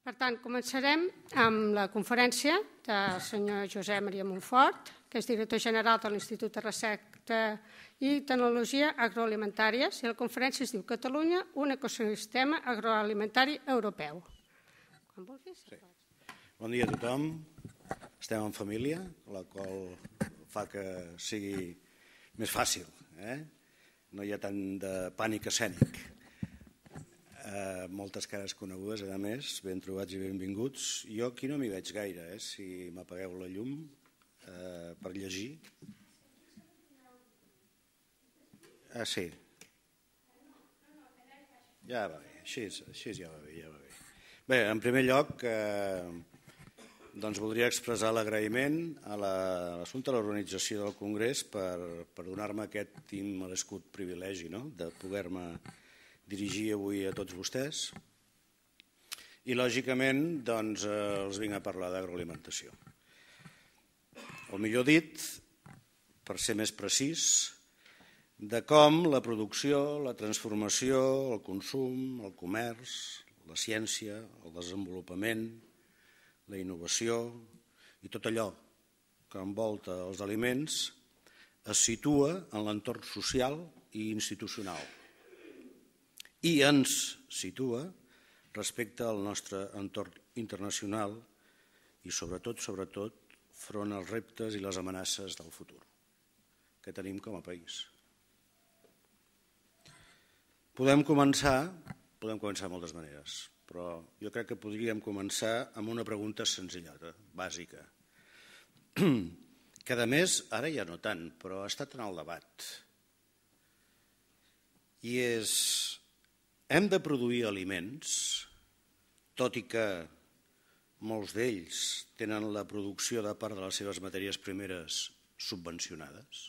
Per tant, començarem amb la conferència del senyor Josep Maria Montfort, que és director general de l'Institut de Recerca i Tecnologia Agroalimentàries, i la conferència es diu Catalunya, un ecosistema agroalimentari europeu. Quan vulguis. Sí. Bon dia a tothom. Estem en família, la qual fa que sigui més fàcil. No hi ha tant de pànic escènic. Moltes cares conegudes, a més, ben trobats i benvinguts. Jo aquí no m'hi veig gaire, si m'apagueu la llum per llegir. Sí. Ja va bé, així ja va bé. Bé, en primer lloc, voldria expressar l'agraïment a l'assumpte de l'organització del Congrés per donar-me aquest immescut privilegi de poder-me dirigir avui a tots vostès i, lògicament, els vinc a parlar d'agroalimentació. O millor dit, per ser més precís, de com la producció, la transformació, el consum, el comerç, la ciència, el desenvolupament, la innovació i tot allò que envolta els aliments es situa en l'entorn social i institucional i ens situa respecte al nostre entorn internacional i, sobretot, front als reptes i les amenaces del futur que tenim com a país. Podem començar de moltes maneres, però jo crec que podríem començar amb una pregunta senzillota, bàsica, que a més, ara ja no tant, però ha estat en el debat. I és, hem de produir aliments, tot i que molts d'ells tenen la producció de part de les seves matèries primeres subvencionades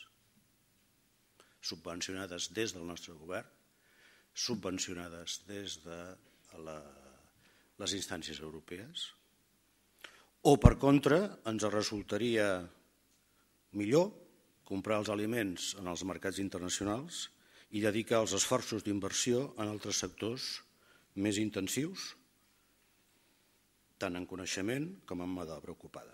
des del nostre govern, subvencionades des de les instàncies europees, o per contra ens resultaria millor comprar els aliments en els mercats internacionals i dedicar els esforços d'inversió en altres sectors més intensius, tant en coneixement com en mà d'obra ocupada.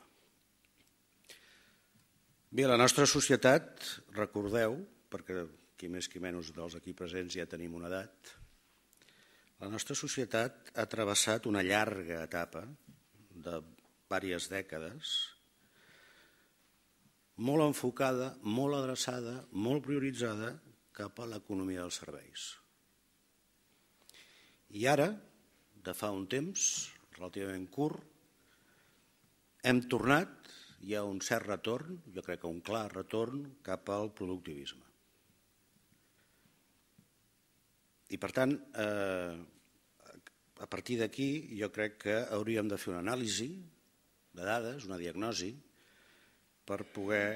Bé, la nostra societat, recordeu, perquè qui més qui menys dels aquí presents ja tenim una edat, la nostra societat ha travessat una llarga etapa de diverses dècades molt enfocada, molt adreçada, molt prioritzada cap a l'economia dels serveis. I ara, de fa un temps relativament curt, hem tornat, hi ha un cert retorn, jo crec que un clar retorn cap al productivisme. I, per tant, a partir d'aquí jo crec que hauríem de fer una anàlisi de dades, una diagnosi, per poder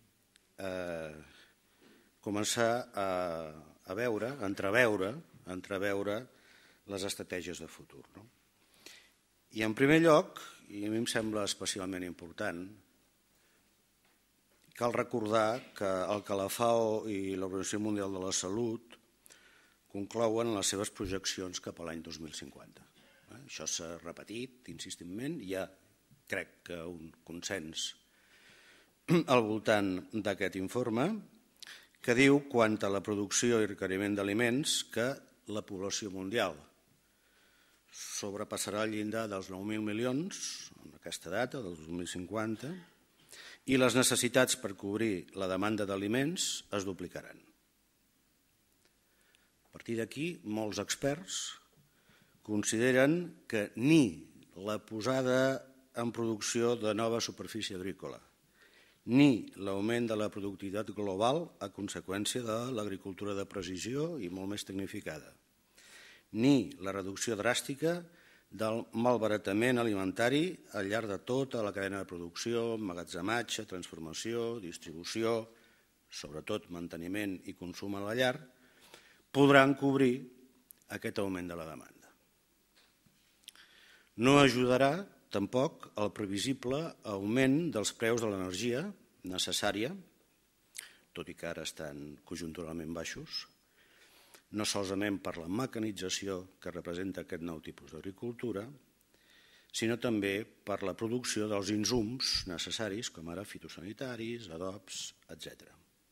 començar a veure, a entreveure les estratègies de futur. I, en primer lloc, i a mi em sembla especialment important, cal recordar que el que la FAO i l'Organització Mundial de la Salut conclouen en les seves projeccions cap a l'any 2050. Això s'ha repetit insistentment, hi ha, crec que, un consens al voltant d'aquest informe que diu, quant a la producció i requeriment d'aliments, que la població mundial sobrepassarà el llindar dels 9.000 milions en aquesta data, del 2050, i les necessitats per cobrir la demanda d'aliments es duplicaran. A partir d'aquí, molts experts consideren que ni la posada en producció de nova superfície agrícola, ni l'augment de la productivitat global a conseqüència de l'agricultura de precisió i molt més tecnificada, ni la reducció dràstica del malbaratament alimentari al llarg de tota la cadena de producció, emmagatzematge, transformació, distribució, sobretot manteniment i consum a la llar, podran cobrir aquest augment de la demanda. No ajudarà tampoc el previsible augment dels preus de l'energia necessària, tot i que ara estan conjunturalment baixos, no solament per la mecanització que representa aquest nou tipus d'agricultura, sinó també per la producció dels insums necessaris, com ara fitosanitaris, adobs, etc.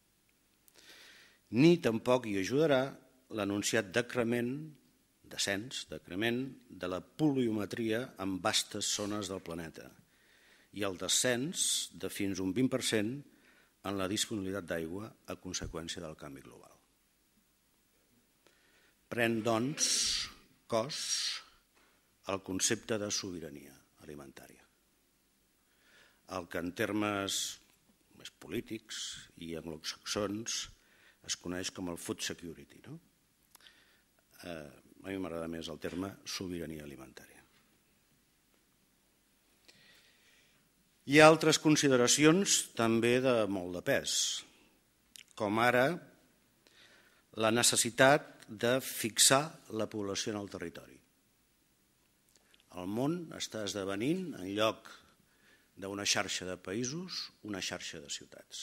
Ni tampoc hi ajudarà l'anunciat descens de la pluviometria en vastes zones del planeta i el descens de fins a un 20% en la disponibilitat d'aigua a conseqüència del canvi global. Pren, doncs, cos el concepte de sobirania alimentària, el que en termes més polítics i anglosaxons es coneix com el food security. A mi m'agrada més el terme sobirania alimentària. Hi ha altres consideracions també de molt de pes, com ara la necessitat de fixar la població en el territori. El món està esdevenint, en lloc d'una xarxa de països, una xarxa de ciutats.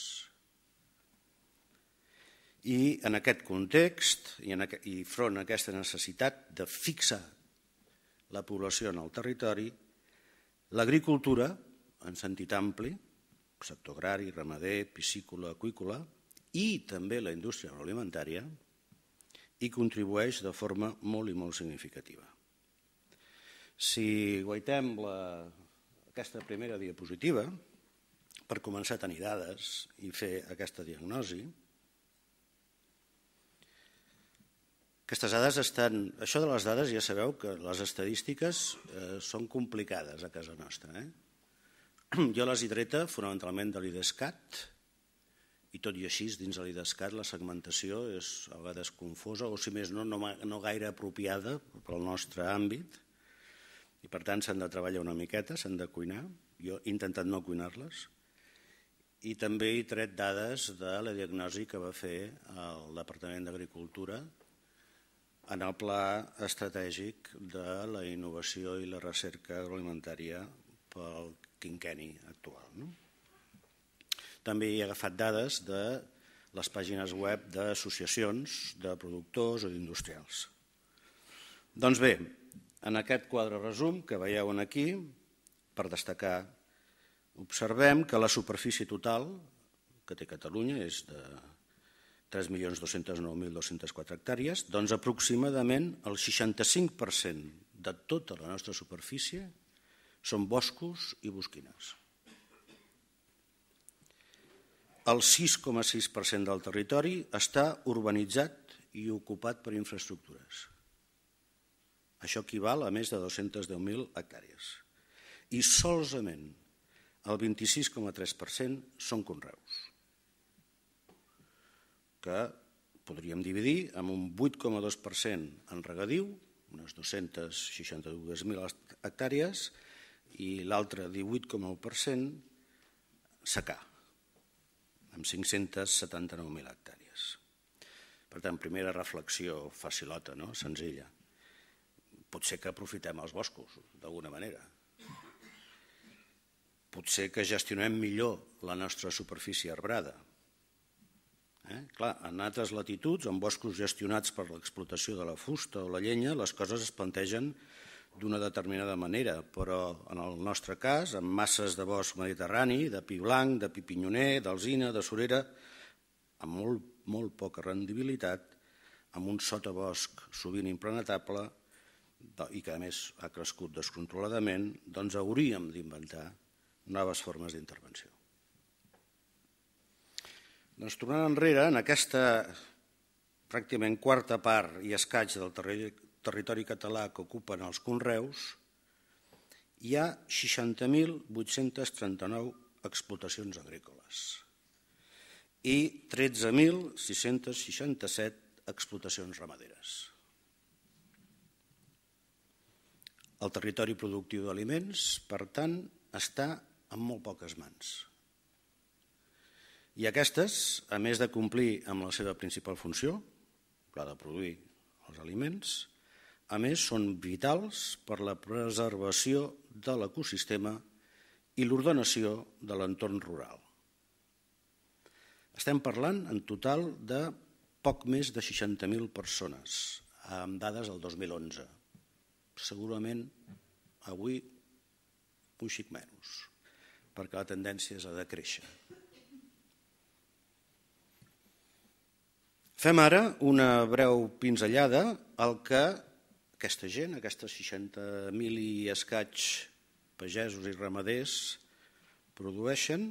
I en aquest context, i front a aquesta necessitat de fixar la població en el territori, l'agricultura, en sentit ampli, sector agrari, ramader, piscícola, aqüícola, i també la indústria agroalimentària, hi contribueix de forma molt i molt significativa. Si guaitem aquesta primera diapositiva, per començar a tenir dades i fer aquesta diagnosi, aquestes dades estan... Això de les dades ja sabeu que les estadístiques són complicades a casa nostra. Jo les he treta fonamentalment de l'IDESCAT i tot i així dins de l'IDESCAT la segmentació és a vegades confosa o si més no gaire apropiada pel nostre àmbit i per tant s'han de treballar una miqueta, s'han de cuinar. Jo he intentat no cuinar-les i també he tret dades de la diagnosi que va fer el Departament d'Agricultura en el pla estratègic de la innovació i la recerca agroalimentària pel quinquenni actual. També he agafat dades de les pàgines web d'associacions de productors o d'industrials. Doncs bé, en aquest quadre resum que veieu aquí, per destacar, observem que la superfície total que té Catalunya és de 3.209.204 hectàrees, doncs aproximadament el 65% de tota la nostra superfície són boscos i bosquines. El 6,6% del territori està urbanitzat i ocupat per infraestructures. Això equival a més de 210.000 hectàrees. I solament el 26,3% són conreus, que podríem dividir amb un 8,2% en regadiu, unes 262.000 hectàrees, i l'altre 18,1% secà, amb 579.000 hectàrees. Per tant, primera reflexió facilota, senzilla. Potser que aprofitem els boscos, d'alguna manera. Potser que gestionem millor la nostra superfície arbrada. Clar, en altres latituds, en boscos gestionats per l'explotació de la fusta o la llenya, les coses es plantegen d'una determinada manera, però en el nostre cas, amb masses de bosc mediterrani, de pi blanc, de pi pinyoner, d'alzina, de surera, amb molt poca rendibilitat, amb un sotabosc sovint implanetable i que a més ha crescut descontroladament, doncs hauríem d'inventar noves formes d'intervenció. Doncs tornant enrere, en aquesta pràcticament quarta part i escaig del territori català que ocupen els conreus, hi ha 60.839 explotacions agrícoles i 13.667 explotacions ramaderes. El territori productiu d'aliments, per tant, està en molt poques mans. I aquestes, a més de complir amb la seva principal funció, la de produir els aliments, a més són vitals per la preservació de l'ecosistema i l'ordenació de l'entorn rural. Estem parlant en total de poc més de 60.000 persones, amb dades del 2011. Segurament avui un xic menys, perquè la tendència és a decréixer. Fem ara una breu pinzellada al que aquesta gent, aquestes 60.000 i escaig pagesos i ramaders produeixen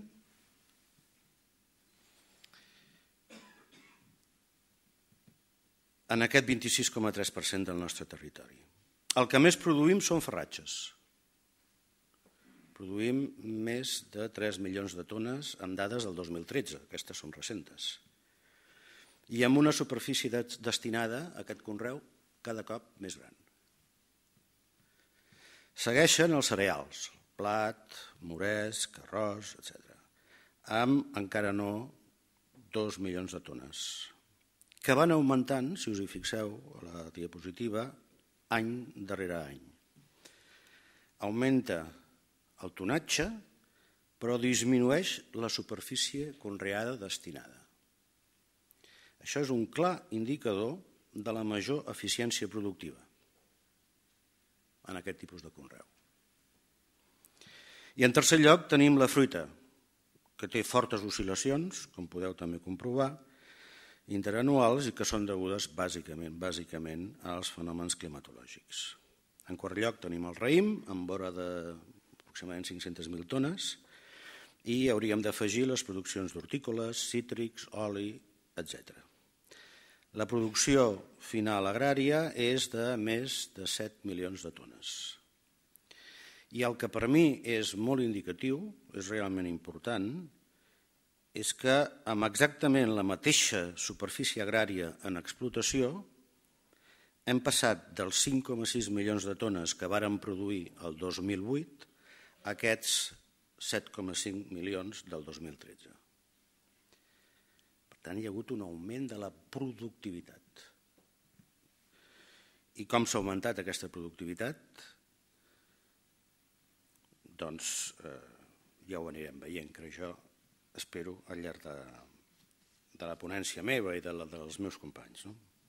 en aquest 26,3% del nostre territori. El que més produïm són farratges. Produïm més de 3 milions de tones amb dades del 2013, aquestes són recentes. I amb una superfície destinada a aquest conreu cada cop més gran. Segueixen els cereals, blat, moresc, arròs, etc., amb encara no 2 milions de tones, que van augmentant, si us hi fixeu a la diapositiva, any darrere any. Augmenta el tonatge, però disminueix la superfície conreada destinada. Això és un clar indicador de la major eficiència productiva en aquest tipus de conreu. I en tercer lloc tenim la fruita, que té fortes oscil·lacions, com podeu també comprovar, interanuals i que són degudes bàsicament als fenòmens climatològics. En quart lloc tenim el raïm, amb vora d'aproximadament 500.000 tones, i hauríem d'afegir les produccions d'hortícoles, cítrics, oli, etc. La producció final agrària és de més de 7 milions de tones. I el que per mi és molt indicatiu, és realment important, és que amb exactament la mateixa superfície agrària en explotació hem passat dels 5,6 milions de tones que vàrem produir el 2008 a aquests 7,5 milions del 2013. Per tant, hi ha hagut un augment de la productivitat. I com s'ha augmentat aquesta productivitat? Doncs ja ho anirem veient, crec jo, espero, al llarg de la ponència meva i dels meus companys.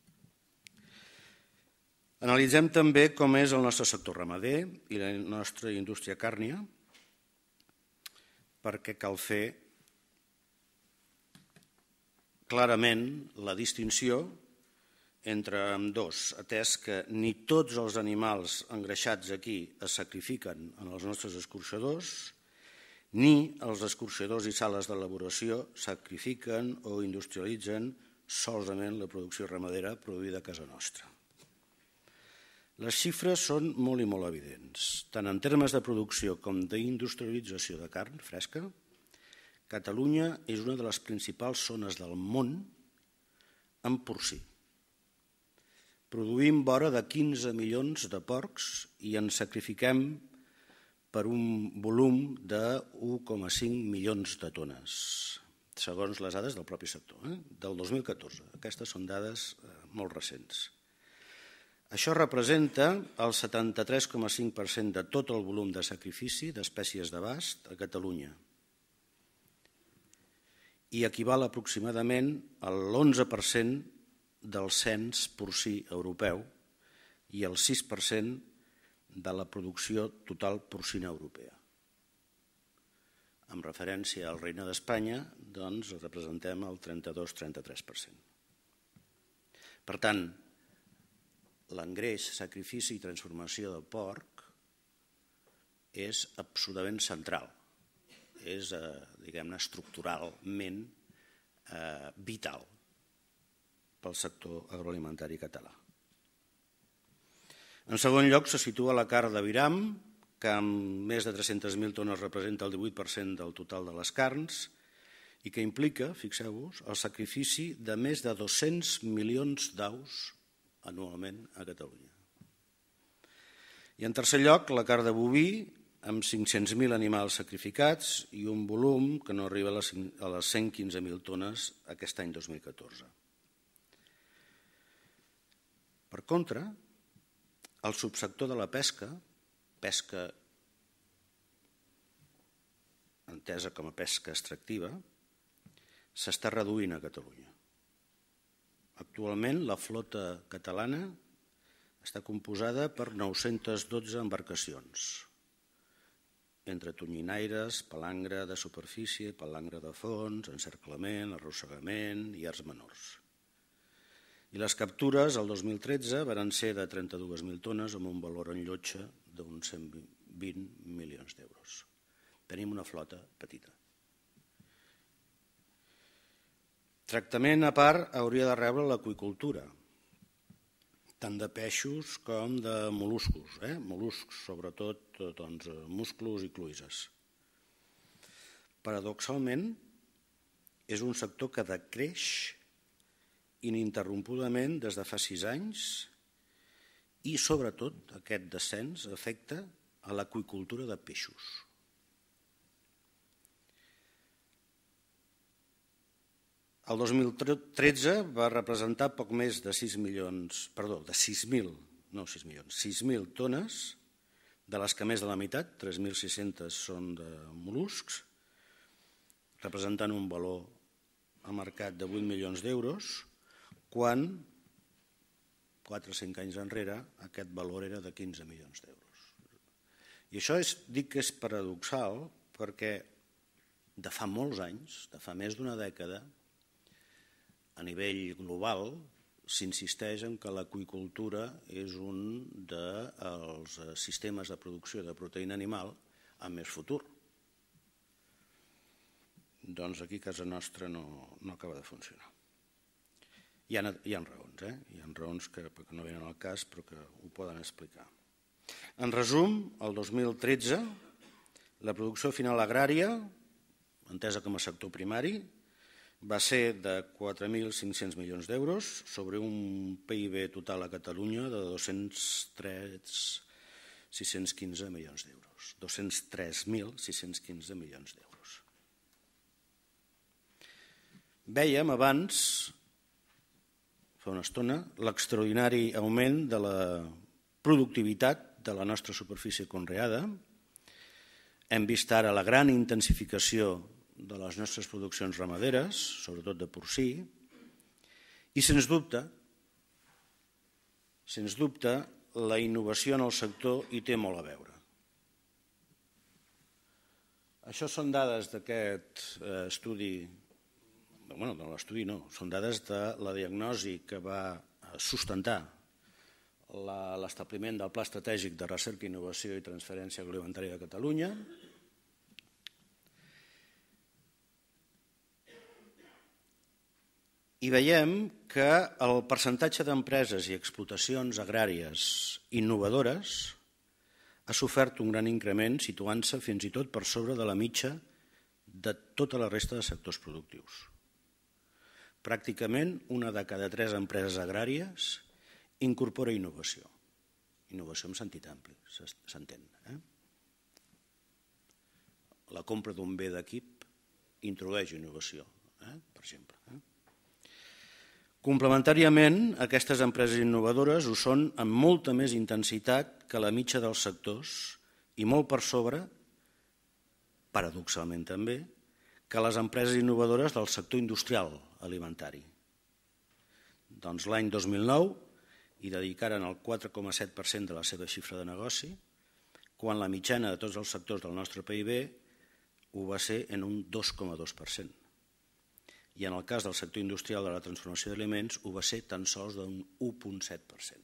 Analitzem també com és el nostre sector ramader i la nostra indústria càrnia, perquè cal fer clarament la distinció entre ambdós, atès que ni tots els animals engreixats aquí es sacrifiquen en els nostres escorxadors, ni els escorxadors i sales d'elaboració sacrifiquen o industrialitzen solament la producció ramadera produïda a casa nostra. Les xifres són molt i molt evidents. Tant en termes de producció com d'industrialització de carn fresca, Catalunya és una de les principals zones del món en porcí. Produïm vora de 15 milions de porcs i en sacrifiquem per un volum de 1,5 milions de tones, segons les dades del propi sector, del 2014. Aquestes són dades molt recents. Això representa el 73,5% de tot el volum de sacrifici d'espècies de bast a Catalunya i equival aproximadament a l'11% del cens porcí europeu i el 6% de la producció total porcina europea. En referència al Regne d'Espanya, doncs, representem el 32-33%. Per tant, l'engreix, sacrifici i transformació del porc és absolutament central, és, diguem-ne, estructuralment vital pel sector agroalimentari català. En segon lloc, se situa la carn d'aviram, que amb més de 300.000 tones representa el 18% del total de les carns i que implica, fixeu-vos, el sacrifici de més de 200 milions d'aus anualment a Catalunya. I en tercer lloc, la carn de boví, amb 500.000 animals sacrificats i un volum que no arriba a les 115.000 tones aquest any 2014. Per contra, el subsector de la pesca, pesca entesa com a pesca extractiva, s'està reduint a Catalunya. Actualment, la flota catalana està composada per 912 embarcacions, entre tonyinaires, palangre de superfície, palangre de fons, encerclament, arrossegament i arts menors. I les captures, el 2013, van ser de 32.000 tones amb un valor en llotja d'uns 120 milions d'euros. Tenim una flota petita. Tractament a part hauria de rebre l'aqüicultura, tant de peixos com de mol·luscos, mol·luscs, sobretot musclos i cloïsses. Paradoxalment, és un sector que decreix ininterrompudament des de fa 6 anys i, sobretot, aquest descens afecta a l'aqüicultura de peixos. El 2013 va representar poc més de 6.000 tones, de les que més de la meitat, 3.600, són de mol·luscs, representant un valor al mercat de 8 milions d'euros, quan 4 o 5 anys enrere aquest valor era de 15 milions d'euros. I això dic que és paradoxal perquè de fa molts anys, de fa més d'una dècada, a nivell global s'insisteix en que l'aqüicultura és un dels sistemes de producció de proteïna animal amb més futur. Doncs aquí a casa nostra no acaba de funcionar. Hi ha raons, hi ha raons que no venen al cas però que ho poden explicar. En resum, el 2013, la producció final agrària, entesa com a sector primari, va ser de 4.500 milions d'euros sobre un PIB total a Catalunya de 203.615 milions d'euros. 203.615 milions d'euros. Vèiem abans, fa una estona, l'extraordinari augment de la productivitat de la nostra superfície conreada. Hem vist ara la gran intensificació de les nostres produccions ramaderes, sobretot de porcí, i sens dubte, la innovació en el sector hi té molt a veure. Això són dades d'aquest estudi, bueno, de l'estudi no, són dades de la diagnosi que va sustentar l'establiment del Pla Estratègic de Recerca, Innovació i Transferència Agroalimentària de Catalunya. I veiem que el percentatge d'empreses i explotacions agràries innovadores ha sofert un gran increment, situant-se fins i tot per sobre de la mitja de tota la resta de sectors productius. Pràcticament una de cada 3 empreses agràries incorpora innovació. Innovació en sentit ampli, s'entén. La compra d'un bé d'equip introdueix innovació, per exemple. Complementàriament, aquestes empreses innovadores ho són amb molta més intensitat que la mitja dels sectors i molt per sobre, paradoxalment també, que les empreses innovadores del sector industrial alimentari. Doncs l'any 2009 hi dedicaren el 4,7% de la seva xifra de negoci, quan la mitjana de tots els sectors del nostre PIB ho va ser en un 2,2%. I en el cas del sector industrial de la transformació d'aliments ho va ser tan sols d'un 1,7%.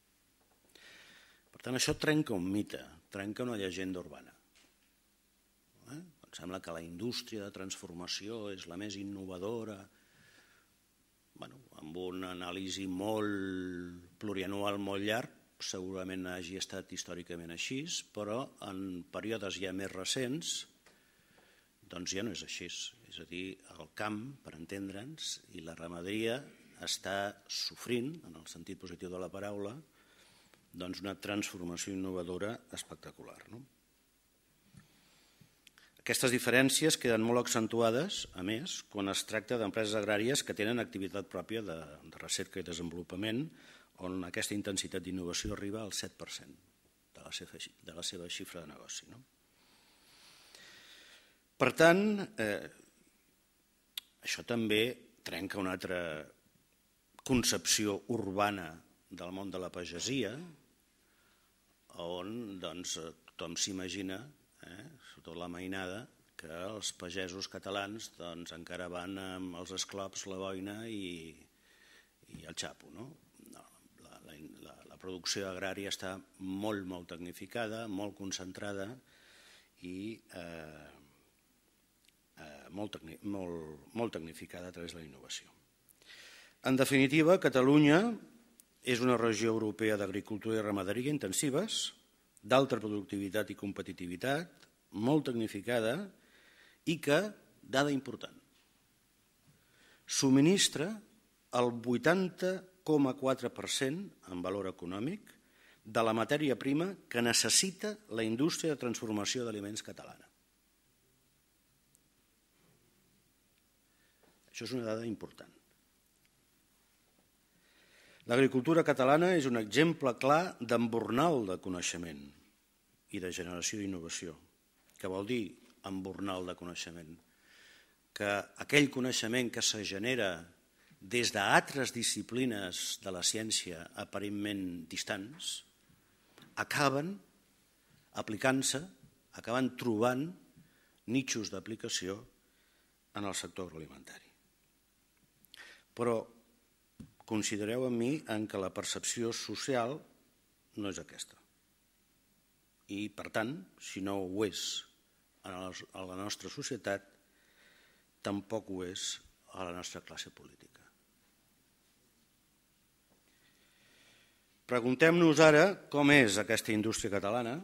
Per tant, això trenca un mite, trenca una llegenda urbana. Em sembla que la indústria de transformació és la més innovadora, amb una anàlisi molt plurianual, molt llarg, segurament hagi estat històricament així, però en períodes ja més recents doncs ja no és així. És a dir, el camp, per entendre'ns, i la ramaderia està sofrint, en el sentit positiu de la paraula, doncs una transformació innovadora espectacular. Aquestes diferències queden molt accentuades, a més, quan es tracta d'empreses agràries que tenen activitat pròpia de recerca i desenvolupament, on aquesta intensitat d'innovació arriba al 7% de la seva xifra de negoci. Per tant, això també trenca una altra concepció urbana del món de la pagesia, on tothom s'imagina, sobretot la mainada, que els pagesos catalans encara van amb els esclops, la boina i el xapo. La producció agrària està molt tecnificada, molt concentrada i molt tecnificada a través de la innovació. En definitiva, Catalunya és una regió europea d'agricultura i ramaderia intensives, d'alta productivitat i competitivitat, molt tecnificada i que, dada important, subministra el 80,4% en valor econòmic de la matèria prima que necessita la indústria de transformació d'aliments catalana. Això és una dada important. L'agricultura catalana és un exemple clar d'embornal de coneixement i de generació d'innovació. Què vol dir embornal de coneixement? Que aquell coneixement que se genera des d'altres disciplines de la ciència aparentment distants acaben aplicant-se, acaben trobant nitxos d'aplicació en el sector agroalimentari. Però considereu amb mi que la percepció social no és aquesta. I, per tant, si no ho és a la nostra societat, tampoc ho és a la nostra classe política. Preguntem-nos ara com és aquesta indústria catalana.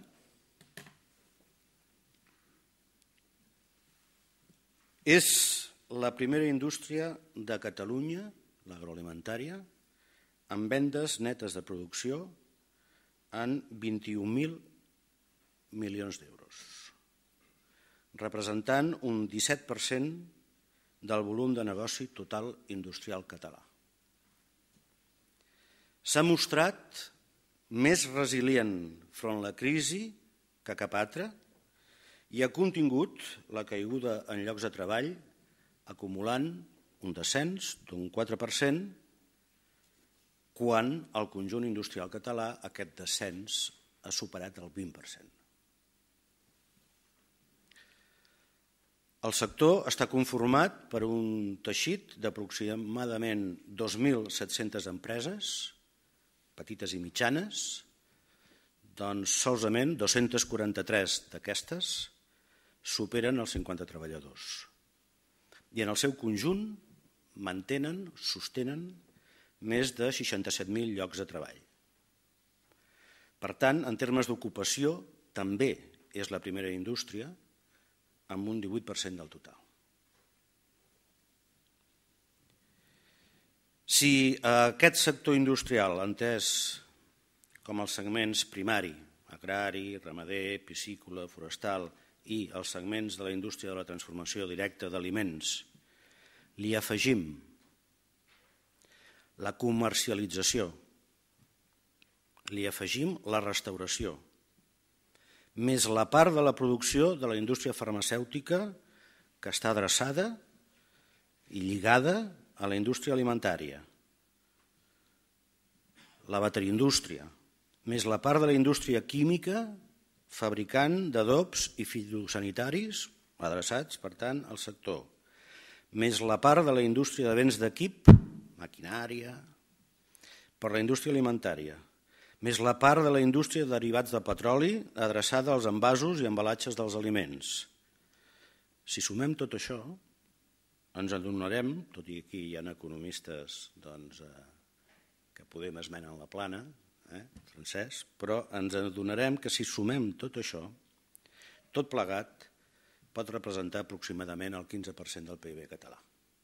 És la primera indústria de Catalunya, l'agroalimentària, amb vendes netes de producció en 21.000 milions d'euros, representant un 17% del volum de negoci total industrial català. S'ha mostrat més resilient front a la crisi que cap altra i ha contingut la caiguda en llocs de treball acumulant un descens d'un 4% quan al conjunt industrial català aquest descens ha superat el 20%. El sector està conformat per un teixit d'aproximadament 2.700 empreses, petites i mitjanes, doncs solament 243 d'aquestes superen els 50 treballadors. I en el seu conjunt mantenen, sostenen més de 67.000 llocs de treball. Per tant, en termes d'ocupació, també és la primera indústria amb un 18% del total. Si aquest sector industrial, entès com els segments primari, agrari, ramader, piscícola, forestal i els segments de la indústria de la transformació directa d'aliments, li afegim la comercialització, li afegim la restauració, més la part de la producció de la indústria farmacèutica que està adreçada i lligada a la indústria alimentària, la bateriaindústria, més la part de la indústria química fabricant d'adobs i fitosanitaris adreçats, per tant, al sector, més la part de la indústria de béns d'equip, maquinària, per la indústria alimentària, més la part de la indústria de derivats de petroli adreçada als envasos i embalatges dels aliments. Si sumem tot això, ens adonarem, tot i que aquí hi ha economistes que podem esmenen la plana, francès, però ens adonarem que si sumem tot això, tot plegat pot representar aproximadament el 15% del PIB català.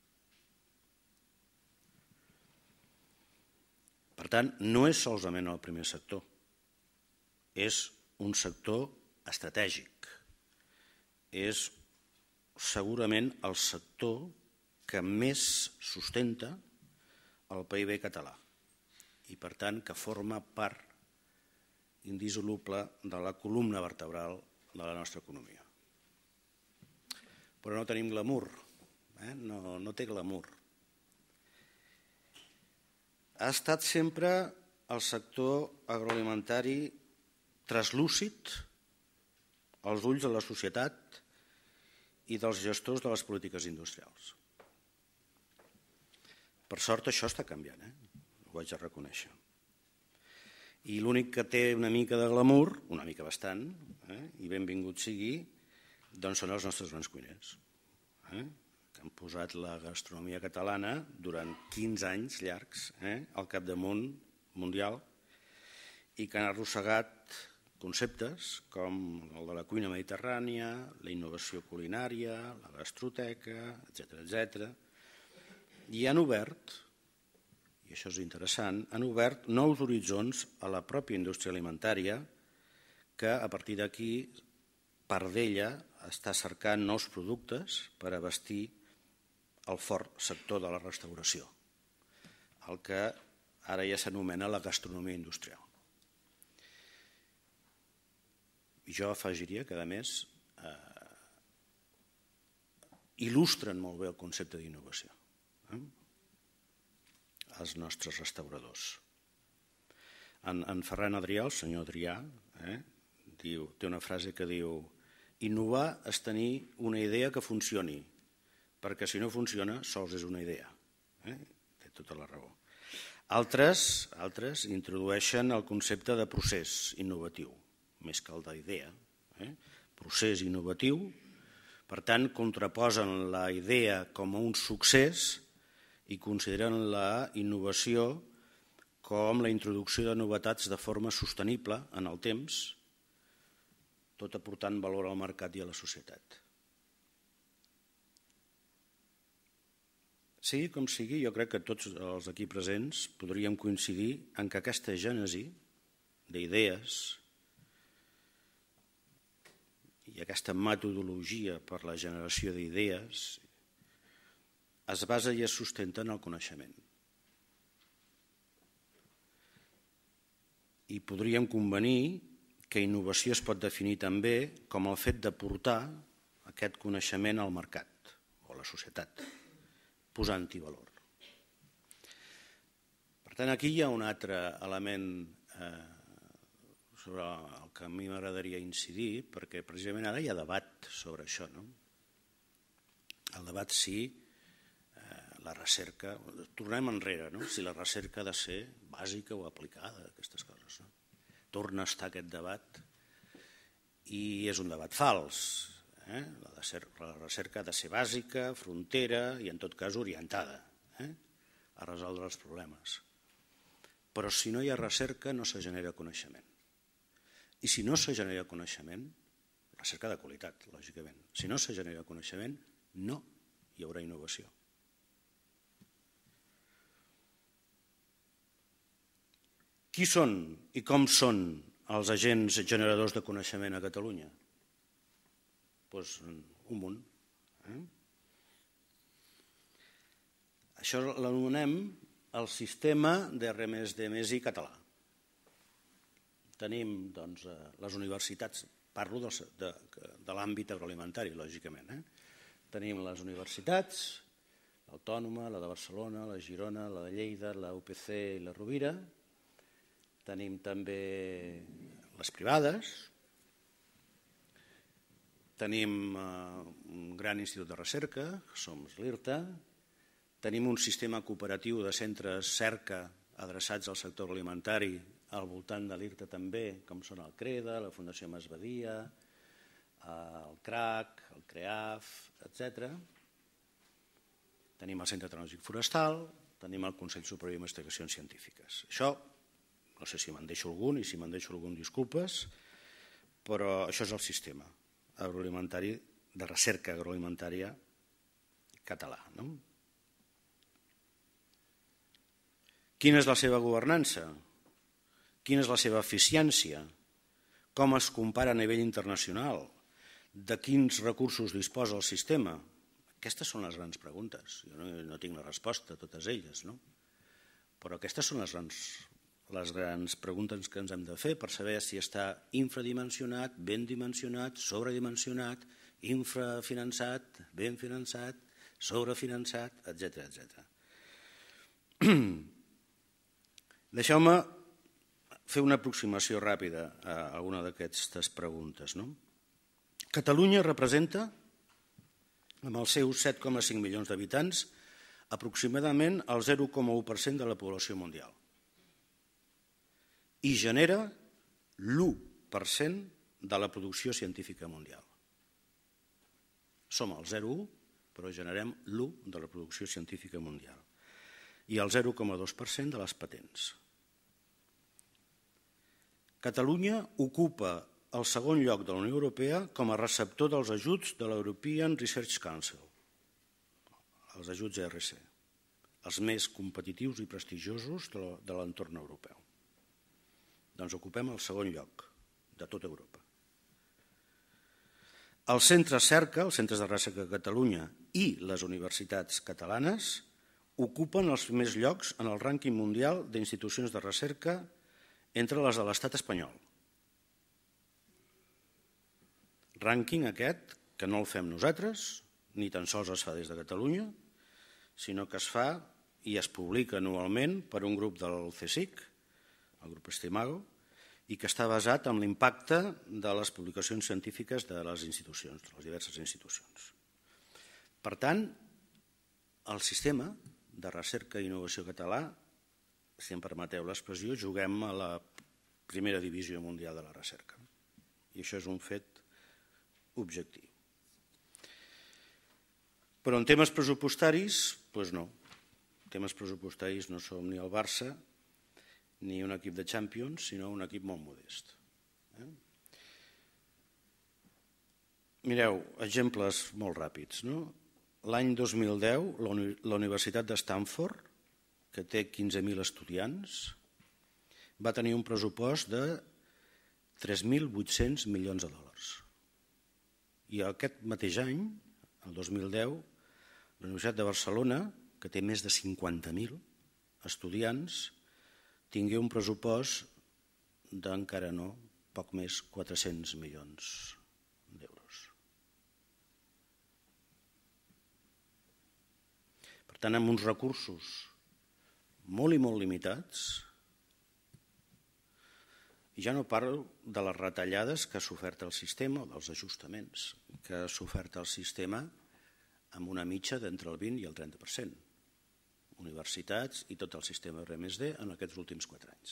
Per tant, no és solament el primer sector, és un sector estratègic, és segurament el sector que més sustenta el PIB català i, per tant, que forma part indissoluble de la columna vertebral de la nostra economia. Però no tenim glamour, no té glamour. Ha estat sempre el sector agroalimentari translúcid als ulls de la societat i dels gestors de les polítiques industrials. Per sort això està canviant, ho haig de reconèixer. I l'únic que té una mica de glamour, una mica bastant, i benvingut sigui, doncs són els nostres grans cuiners, que han posat la gastronomia catalana durant 15 anys llargs al capdamunt mundial i que han arrossegat conceptes com el de la cuina mediterrània, la innovació culinària, la gastroteca, etc. I han obert, i això és interessant, han obert nous horitzons a la pròpia indústria alimentària que a partir d'aquí, part d'ella, està cercant nous productes per abastir el fort sector de la restauració, el que ara ja s'anomena la gastronomia industrial. I jo afegiria que, a més, il·lustren molt bé el concepte d'innovació els nostres restauradors. En Ferran Adrià, el senyor Adrià, té una frase que diu: innovar és tenir una idea que funcioni, perquè si no funciona sols és una idea. Té tota la raó. Altres introdueixen el concepte de procés innovatiu, més que el d'idea. Procés innovatiu, per tant, contraposen la idea com a un succés i consideren la innovació com la introducció de novetats de forma sostenible en el temps, tot aportant valor al mercat i a la societat. Sigui com sigui, jo crec que tots els aquí presents podríem coincidir en que aquesta gènesi d'idees i aquesta metodologia per la generació d'idees es basa i es sustenta en el coneixement. I podríem convenir que innovació es pot definir també com el fet de portar aquest coneixement al mercat o a la societat, posant-hi valor. Per tant, aquí hi ha un altre element sobre el que a mi m'agradaria incidir, perquè precisament ara hi ha debat sobre això. El debat si la recerca, tornem enrere, si la recerca ha de ser bàsica o aplicada, aquestes coses. Torna a estar aquest debat i és un debat fals. La recerca ha de ser bàsica, frontera i en tot cas orientada a resoldre els problemes. Però si no hi ha recerca no se genera coneixement. I si no se genera coneixement, recerca de qualitat, lògicament, si no se genera coneixement no hi haurà innovació. Qui són i com són els agents generadors de coneixement a Catalunya? Doncs un munt. Això l'anomenem el sistema d'R+D+I català. Tenim les universitats, parlo de l'àmbit agroalimentari, lògicament. Tenim les universitats, l'Autònoma, la de Barcelona, la Girona, la de Lleida, la UPC i la Rovira. Tenim també les privades, tenim un gran institut de recerca, que som l'IRTA, tenim un sistema cooperatiu de centres cerca adreçats al sector alimentari al voltant de l'IRTA també, com són el CREDA, la Fundació Masbadia, el CRAC, el CREAF, etc. Tenim el Centre Tecnològic Forestal, tenim el Consell Superior d'Investigacions Científiques. Això no sé si me'n deixo algun i si me'n deixo algun disculpes, però això és el sistema agroalimentari, de recerca agroalimentària català. Quina és la seva governança? Quina és la seva eficiència? Com es compara a nivell internacional? De quins recursos disposa el sistema? Aquestes són les grans preguntes. Jo no tinc la resposta a totes elles, però aquestes són les grans preguntes que ens hem de fer per saber si està infradimensionat, ben dimensionat, sobredimensionat, infrafinançat, ben finançat, sobrefinançat, etc. Deixeu-me fer una aproximació ràpida a alguna d'aquestes preguntes. Catalunya representa, amb els seus 7,5 milions d'habitants, aproximadament el 0,1% de la població mundial i genera l'1% de la producció científica mundial. Som el 0,1%, però generem l'1% de la producció científica mundial i el 0,2% de les patents. Catalunya ocupa el segon lloc de la Unió Europea com a receptor dels ajuts de l'European Research Council, els ajuts ERC, els més competitius i prestigiosos de l'entorn europeu. Doncs ocupem el segon lloc de tota Europa. Els centres cerca, els centres de recerca de Catalunya i les universitats catalanes ocupen els primers llocs en el rànquing mundial d'institucions de recerca entre les de l'estat espanyol. Rànquing aquest que no el fem nosaltres, ni tan sols es fa des de Catalunya, sinó que es fa i es publica anualment per un grup del CSIC, el grup Estimago, i que està basat en l'impacte de les publicacions científiques de les institucions, de les diverses institucions. Per tant, el sistema de recerca i innovació català, si em permeteu l'expressió, juguem a la primera divisió mundial de la recerca. I això és un fet objectiu. Però en temes pressupostaris, doncs no. En temes pressupostaris no som ni el Barça ni un equip de Champions, sinó un equip molt modest. Mireu, exemples molt ràpids. L'any 2010, la Universitat de Stanford, que té 15.000 estudiants, va tenir un pressupost de 3.800 milions de dòlars. I aquest mateix any, el 2010, la Universitat de Barcelona, que té més de 50.000 estudiants, tingué un pressupost d'encara no, poc més 400 milions d'euros. Per tant, amb uns recursos molt i molt limitats, i ja no parlo de les retallades que ha sofert el sistema, o dels ajustaments que ha sofert el sistema amb una mitja d'entre el 20 i el 30%. Universitats i tot el sistema R+D en aquests últims 4 anys.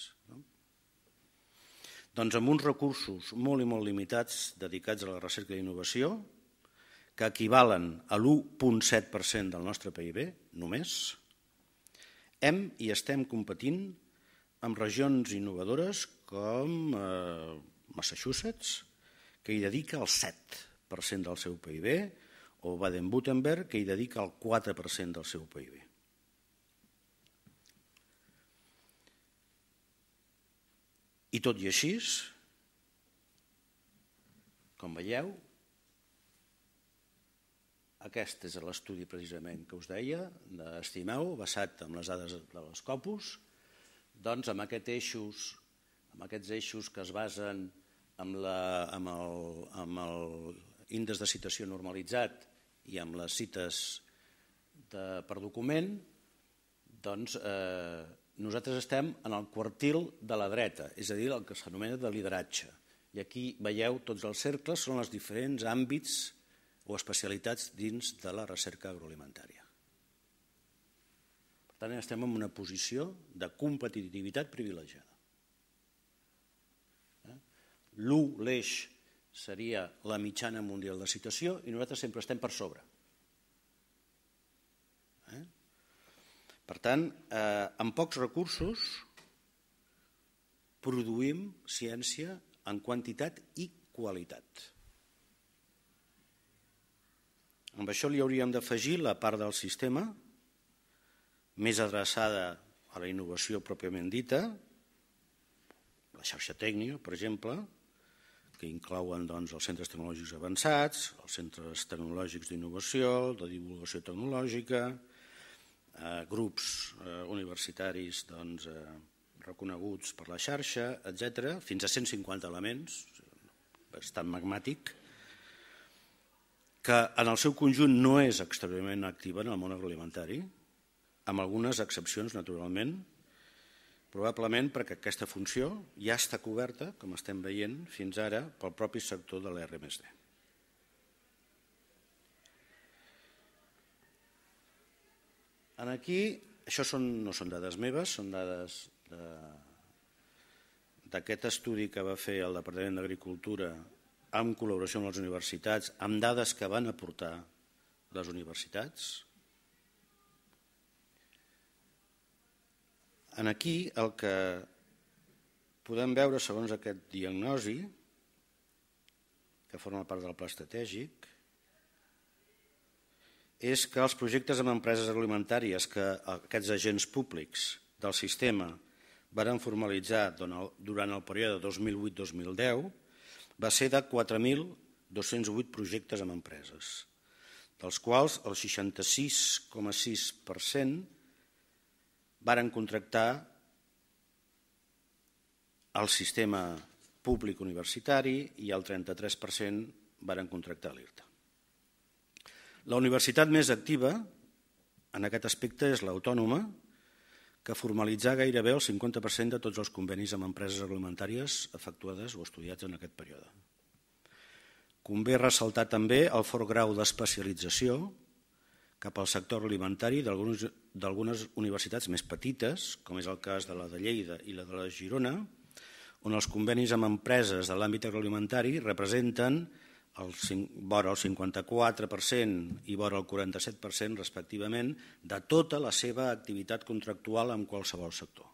Doncs amb uns recursos molt i molt limitats dedicats a la recerca i innovació, que equivalen a l'1,7% del nostre PIB, només, hem i estem competint amb regions innovadores com Massachusetts, que hi dedica el 7% del seu PIB, o Baden-Württemberg, que hi dedica el 4% del seu PIB. I tot i així, com veieu, aquest és l'estudi precisament que us deia, d'Estimeu, basat en les dades de l'Scopus, doncs amb aquests eixos que es basen amb l'índex de citació normalitzat i amb les cites per document, doncs nosaltres estem en el quartil de la dreta, és a dir, el que s'anomena de lideratge. I aquí veieu tots els cercles, són els diferents àmbits o especialitats dins de la recerca agroalimentària. Per tant, estem en una posició de competitivitat privilegiada. L'eix seria la mitjana mundial de citació i nosaltres sempre estem per sobre. Per tant, amb pocs recursos produïm ciència en quantitat i qualitat. Amb això li hauríem d'afegir la part del sistema més adreçada a la innovació pròpiament dita, la xarxa tècnica, per exemple, que inclouen els centres tecnològics avançats, els centres tecnològics d'innovació, de divulgació tecnològica, grups universitaris reconeguts per la xarxa, etc., fins a 150 elements, bastant magmàtic, que en el seu conjunt no és extraordinàriament activa en el món agroalimentari, amb algunes excepcions, naturalment, probablement perquè aquesta funció ja està coberta, com estem veient fins ara, pel propi sector de l'R+D. Aquí, això no són dades meves, són dades d'aquest estudi que va fer el Departament d'Agricultura en col·laboració amb les universitats, amb dades que van aportar les universitats. Aquí el que podem veure, segons aquest diagnosi, que forma part del pla estratègic, és que els projectes amb empreses agroalimentàries que aquests agents públics del sistema van formalitzar durant el període 2008-2010 va ser de 4.208 projectes amb empreses, dels quals el 66,6% varen contractar el sistema públic universitari i el 33% varen contractar l'IRTA. La universitat més activa en aquest aspecte és l'Autònoma, que formalitzà gairebé el 50% de tots els convenis amb empreses agroalimentàries efectuades o estudiats en aquest període. Convé ressaltar també el fort grau d'especialització cap al sector agroalimentari d'algunes universitats més petites, com és el cas de la de Lleida i la de la Girona, on els convenis amb empreses de l'àmbit agroalimentari representen vora el 54% i vora el 47% respectivament de tota la seva activitat contractual en qualsevol sector.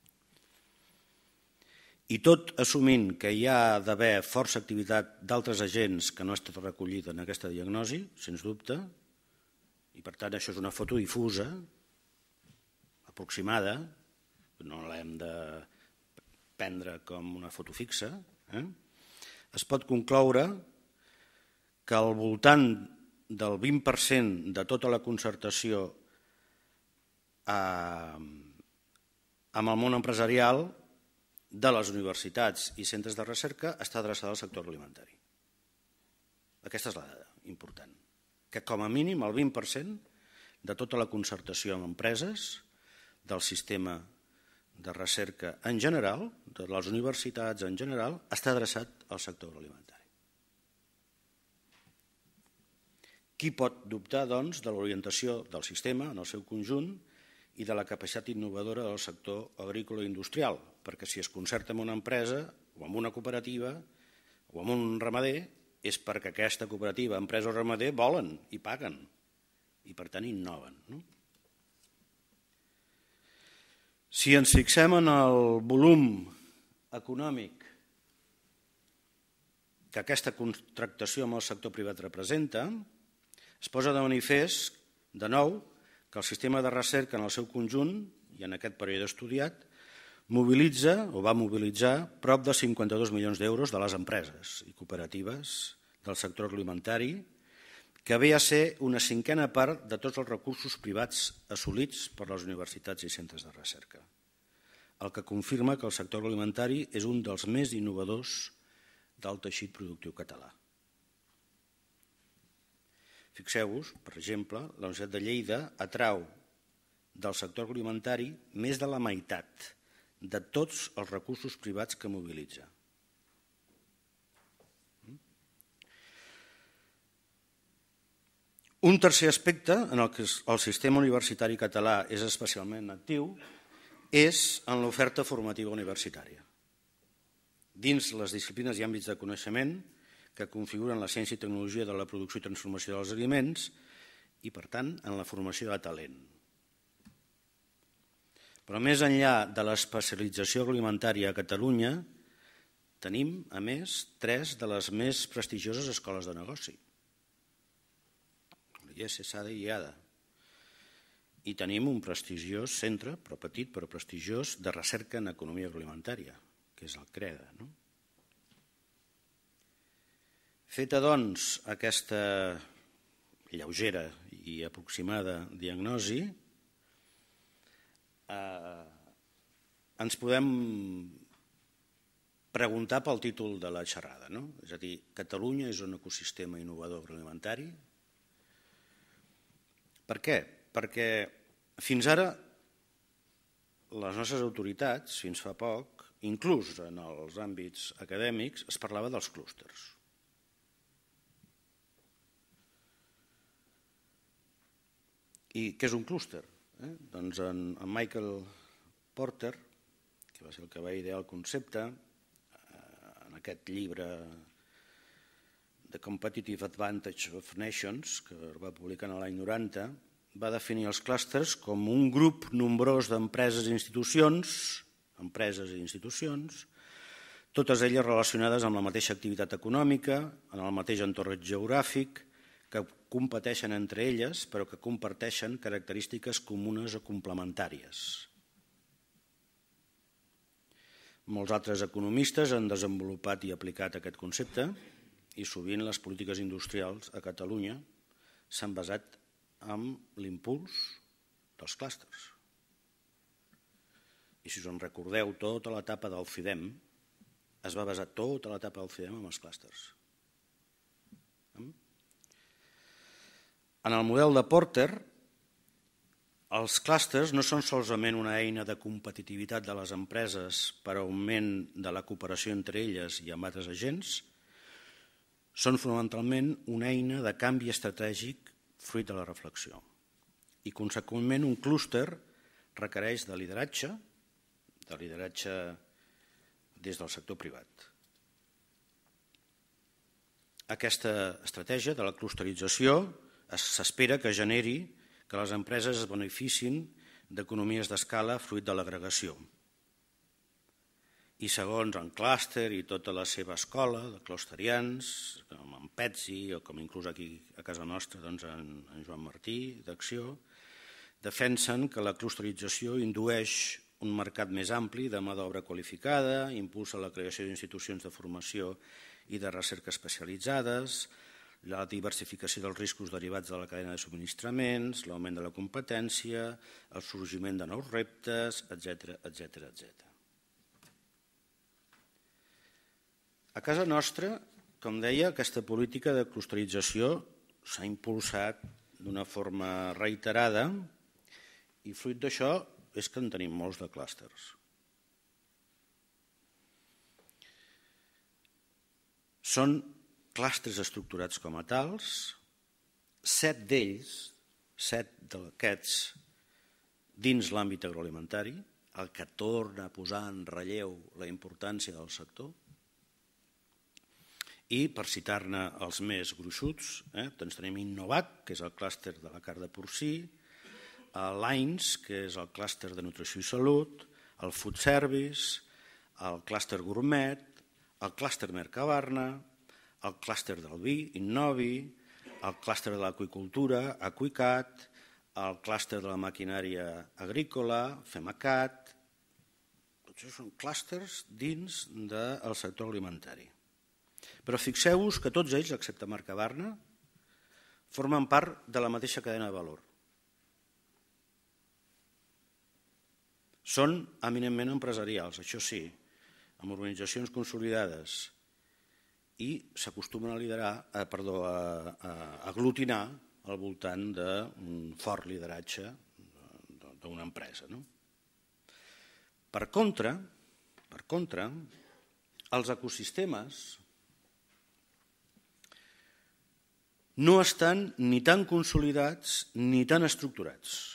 I tot assumint que hi ha d'haver força activitat d'altres agents que no ha estat recollida en aquesta diagnosi, sens dubte, i per tant això és una foto difusa, aproximada, no l'hem de prendre com una foto fixa, es pot concloure que al voltant del 20% de tota la concertació amb el món empresarial de les universitats i centres de recerca està adreçada al sector alimentari. Aquesta és la dada important, que com a mínim el 20% de tota la concertació amb empreses del sistema de recerca en general, de les universitats en general, està adreçat al sector alimentari. Qui pot dubtar, doncs, de l'orientació del sistema en el seu conjunt i de la capacitat innovadora del sector agrícola i industrial? Perquè si es concerta amb una empresa o amb una cooperativa o amb un ramader és perquè aquesta cooperativa, empresa o ramader volen i paguen i per tant innoven. Si ens fixem en el volum econòmic que aquesta contractació amb el sector privat representa, es posa de manifest, de nou, que el sistema de recerca en el seu conjunt, i en aquest període estudiat, mobilitza o va mobilitzar prop de 52 milions d'euros de les empreses i cooperatives del sector agroalimentari, que ve a ser una cinquena part de tots els recursos privats assolits per les universitats i centres de recerca, el que confirma que el sector agroalimentari és un dels més innovadors del teixit productiu català. Fixeu-vos, per exemple, la Universitat de Lleida atrau del sector agroalimentari més de la meitat de tots els recursos privats que mobilitza. Un tercer aspecte en el que el sistema universitari català és especialment actiu és en l'oferta formativa universitària, dins les disciplines i àmbits de coneixement que configuren la ciència i tecnologia de la producció i transformació dels aliments i, per tant, en la formació de talent. Però més enllà de l'especialització agroalimentària a Catalunya, tenim, a més, 3 de les més prestigioses escoles de negoci. l'IES, SADA i IADA. I tenim un prestigiós centre, però petit, però prestigiós, de recerca en economia agroalimentària, que és el CREDA. Feta, doncs, aquesta lleugera i aproximada diagnosi, ens podem preguntar pel títol de la xerrada, no? És a dir, Catalunya és un ecosistema innovador agroalimentari. Per què? Perquè fins ara les nostres autoritats, fins fa poc, inclús en els àmbits acadèmics, es parlava dels clústers. I què és un clúster? Doncs en Michael Porter, que va ser el que va idear el concepte, en aquest llibre The Competitive Advantage of Nations, que va publicar l'any 90, va definir els clústers com un grup nombrós d'empreses i institucions, totes elles relacionades amb la mateixa activitat econòmica, en el mateix entorn geogràfic, que competeixen entre elles, però que comparteixen característiques comunes o complementàries. Molts altres economistes han desenvolupat i aplicat aquest concepte i sovint les polítiques industrials a Catalunya s'han basat en l'impuls dels clústers. I si us en recordeu, tota l'etapa del FIDEM es va basar tota l'etapa del FIDEM en els clústers. En el model de Porter, els clústers no són solament una eina de competitivitat de les empreses per augment de la cooperació entre elles i amb altres agents, són fonamentalment una eina de canvi estratègic fruit de la reflexió. I, conseqüentment, un clúster requereix de lideratge des del sector privat. Aquesta estratègia de la clusterització s'espera que generi que les empreses es beneficien d'economies d'escala fruit de l'agregació. I segons en Cluster i tota la seva escola de clusterians, com en Petsy o com inclús aquí a casa nostra en Joan Martí d'Acció, defensen que la clusterització indueix un mercat més ampli de mà d'obra qualificada, impulsa la creació d'institucions de formació i de recerca especialitzades, la diversificació dels riscos derivats de la cadena de subministraments, l'augment de la competència, el sorgiment de nous reptes, etc. A casa nostra, com deia, aquesta política de clusterització s'ha impulsat d'una forma reiterada i fruit d'això és que en tenim molts de clústers. Són clústers estructurats com a tals, 7 d'aquests dins l'àmbit agroalimentari, el que torna a posar en relleu la importància del sector. I, per citar-ne els més gruixuts, doncs tenim Innovat, que és el clúster de la carn de porcí, l'Ains, que és el clúster de nutrició i salut, el Food Service, el clúster Gourmet, el clúster Mercabarna, el clúster del vi, Innovi, el clúster de l'aqüicultura, Aquicat, el clúster de la maquinària agrícola, Femacat. Tots això són clústers dins del sector alimentari. Però fixeu-vos que tots ells, excepte Mercabarna, formen part de la mateixa cadena de valor. Són eminentment empresarials, això sí, amb organitzacions consolidades, i s'acostumen a aglutinar al voltant d'un fort lideratge d'una empresa. Per contra, els ecosistemes no estan ni tan consolidats ni tan estructurats.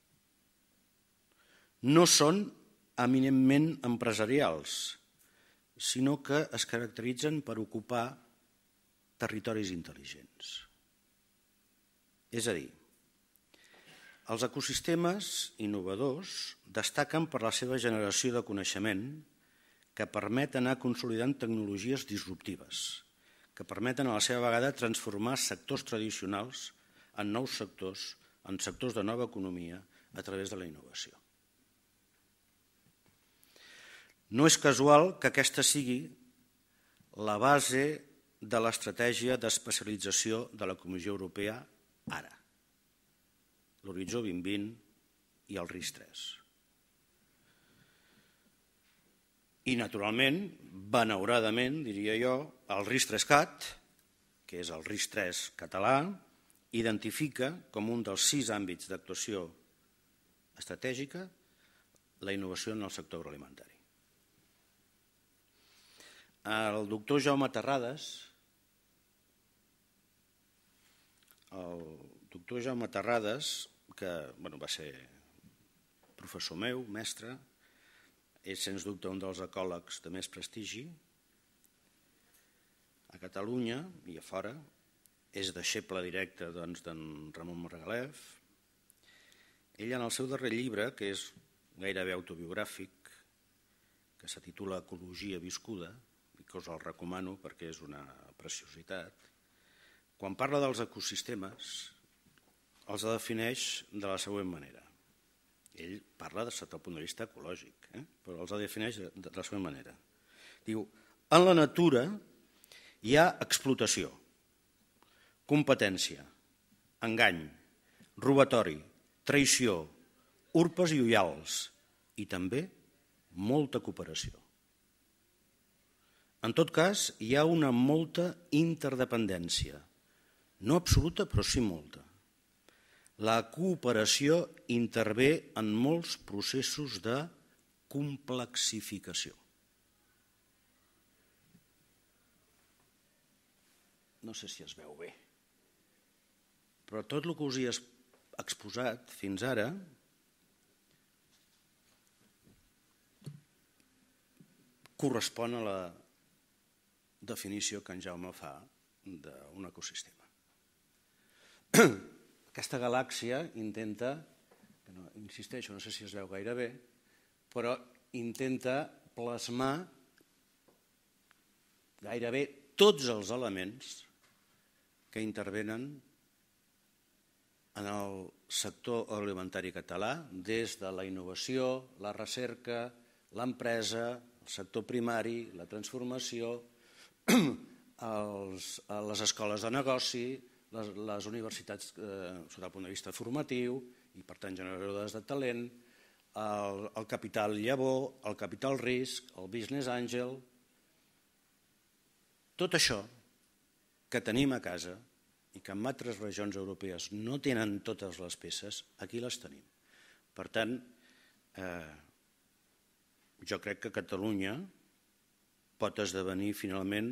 No són eminentment empresarials, sinó que es caracteritzen per ocupar territoris intel·ligents. És a dir, els ecosistemes innovadors destaquen per la seva generació de coneixement que permet anar consolidant tecnologies disruptives, que permeten a la seva vegada transformar sectors tradicionals en nous sectors, en sectors de nova economia a través de la innovació. No és casual que aquesta sigui la base de l'estratègia d'especialització de la Comissió Europea ara, l'Horitzó 2020 i el RIS3. I, naturalment, benauradament, diria jo, el RIS3CAT, que és el RIS3 català, identifica com un dels 6 àmbits d'actuació estratègica la innovació en el sector agroalimentari. El doctor Jaume Terrades, que va ser professor meu, mestre, és sens dubte un dels ecòlegs de més prestigi a Catalunya i a fora, és deixeble directe d'en Ramon Margalef. Ell, en el seu darrer llibre, que és gairebé autobiogràfic, que se titula Ecologia viscuda, i que us el recomano perquè és una preciositat, quan parla dels ecosistemes, els defineix de la següent manera. Ell parla des del punt de vista ecològic, però els defineix de la següent manera. Diu, en la natura hi ha explotació, competència, engany, robatori, traïció, urpes i ullals, i també molta cooperació. En tot cas, hi ha una molta interdependència, no absoluta, però sí molta. La cooperació intervé en molts processos de complexificació. No sé si es veu bé, però tot el que us he exposat fins ara correspon a la definició que en Jaume fa d'un ecosistema. Aquesta galàxia intenta, insisteixo, no sé si es veu gaire bé, però intenta plasmar gairebé tots els elements que intervenen en el sector agroalimentari català, des de la innovació, la recerca, l'empresa, el sector primari, la transformació, les escoles de negoci, les universitats sota el punt de vista formatiu i, per tant, generadores de talent, el capital llavor, el capital risc, el business angel. Tot això que tenim a casa i que en altres regions europees no tenen totes les peces, aquí les tenim. Per tant, jo crec que Catalunya pot esdevenir finalment,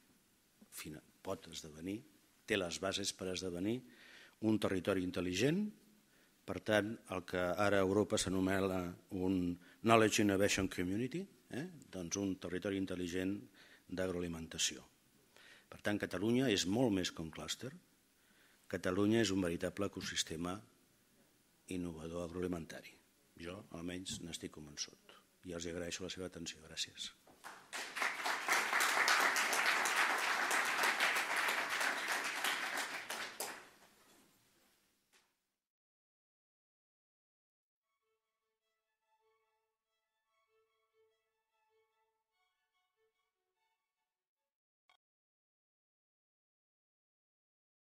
té les bases per esdevenir un territori intel·ligent, per tant, el que ara a Europa s'anomena un Knowledge Innovation Community, doncs un territori intel·ligent d'agroalimentació. Per tant, Catalunya és molt més que un clúster. Catalunya és un veritable ecosistema innovador agroalimentari. Jo, almenys, n'estic convençut. I els agraeixo la seva atenció. Gràcies.